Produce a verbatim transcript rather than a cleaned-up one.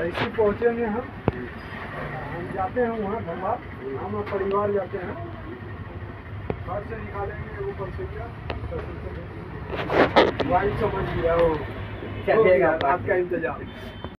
जैसे पहुँचेंगे हम हम जाते हैं वहाँ धनबाद, हम परिवार जाते हैं, घर से निकालेंगे ऊपर से क्या वाइन समझ लिया वो, चलेगा आपका इंतजाम।